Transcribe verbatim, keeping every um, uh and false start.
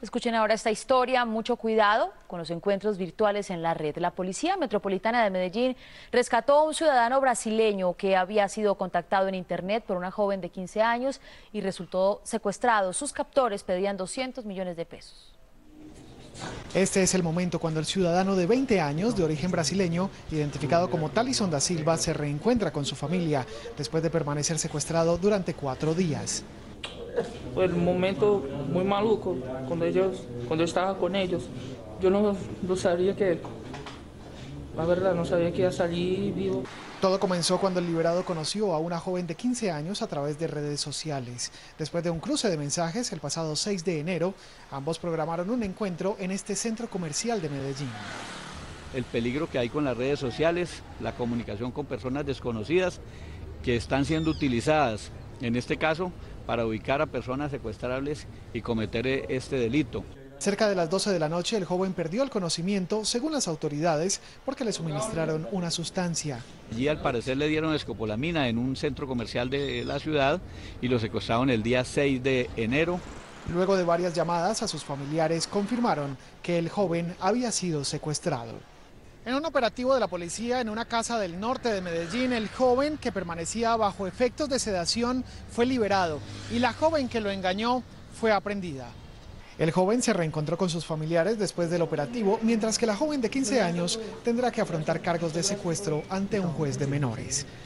Escuchen ahora esta historia, mucho cuidado con los encuentros virtuales en la red. La Policía Metropolitana de Medellín rescató a un ciudadano brasileño que había sido contactado en internet por una joven de quince años y resultó secuestrado. Sus captores pedían doscientos millones de pesos. Este es el momento cuando el ciudadano de veinte años, de origen brasileño, identificado como Talisson da Silva, se reencuentra con su familia después de permanecer secuestrado durante cuatro días. Fue un momento muy maluco cuando ellos, cuando estaba con ellos. Yo no, no sabía que, la verdad, no sabía que iba a salir vivo. Todo comenzó cuando el liberado conoció a una joven de quince años a través de redes sociales. Después de un cruce de mensajes el pasado seis de enero, ambos programaron un encuentro en este centro comercial de Medellín. El peligro que hay con las redes sociales, la comunicación con personas desconocidas que están siendo utilizadas, en este caso, para ubicar a personas secuestrables y cometer este delito. Cerca de las doce de la noche, el joven perdió el conocimiento, según las autoridades, porque le suministraron una sustancia. Allí al parecer le dieron escopolamina en un centro comercial de la ciudad y lo secuestraron el día seis de enero. Luego de varias llamadas a sus familiares, confirmaron que el joven había sido secuestrado. En un operativo de la policía en una casa del norte de Medellín, el joven que permanecía bajo efectos de sedación fue liberado y la joven que lo engañó fue aprendida. El joven se reencontró con sus familiares después del operativo, mientras que la joven de quince años tendrá que afrontar cargos de secuestro ante un juez de menores.